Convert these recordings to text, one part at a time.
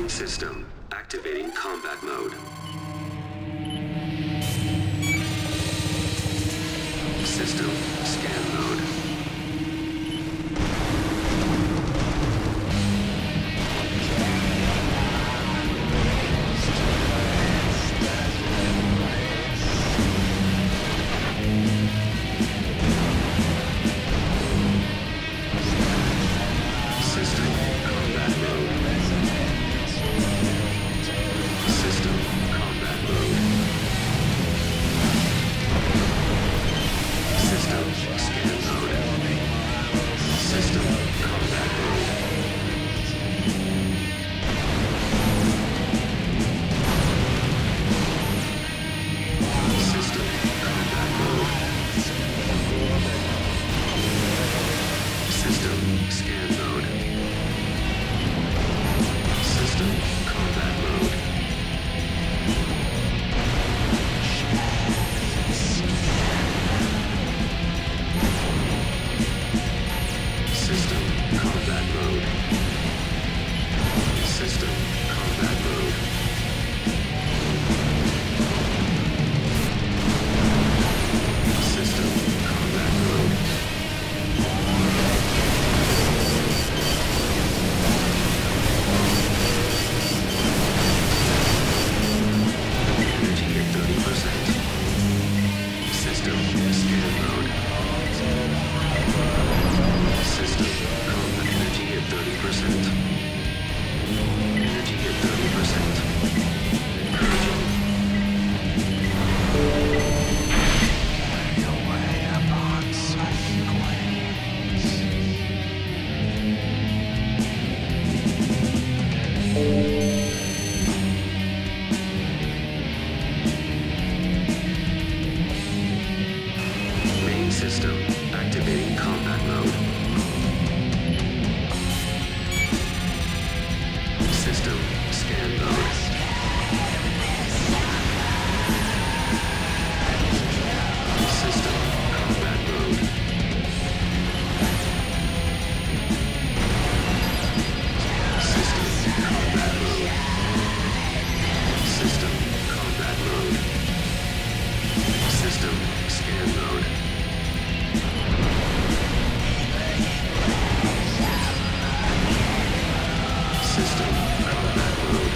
system. Activating combat mode. System scan mode. System activating combat mode. System scan mode. System combat mode. System combat mode. System combat mode. System scan mode. System combat mode.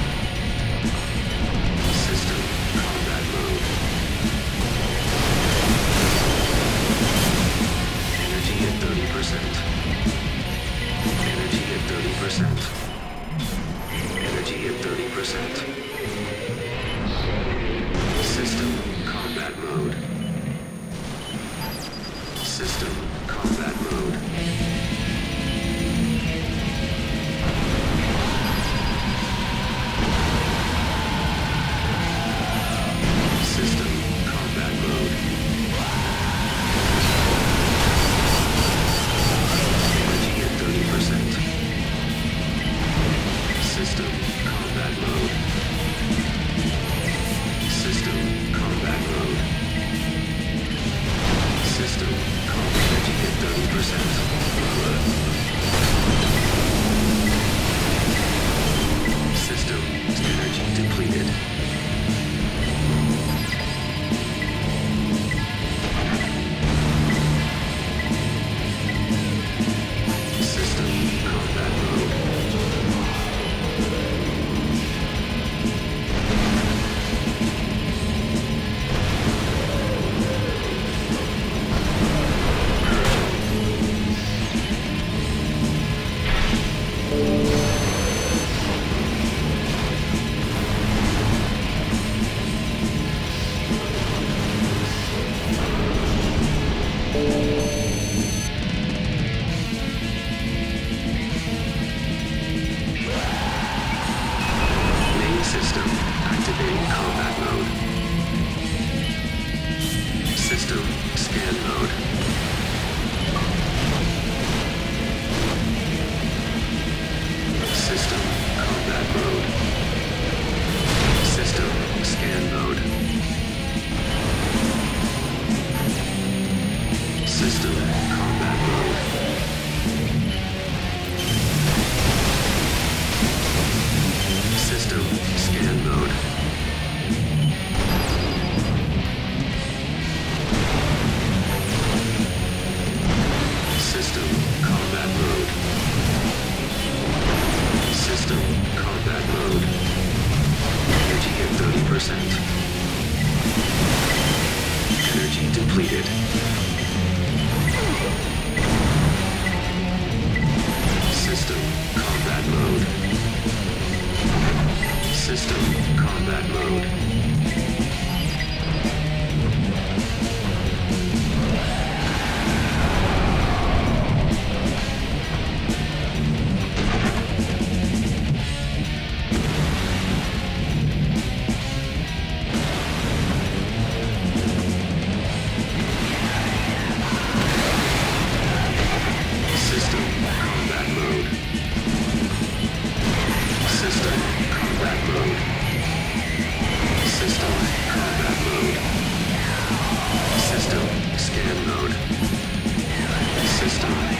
System combat mode. Energy at 30%. Energy at 30%. Energy at 30%. System combat mode. System combat mode. System combat mode. Energy at 30%. System combat mode. completed. System combat mode. System combat mode. System combat mode. System combat mode. System combat mode. System scan mode. System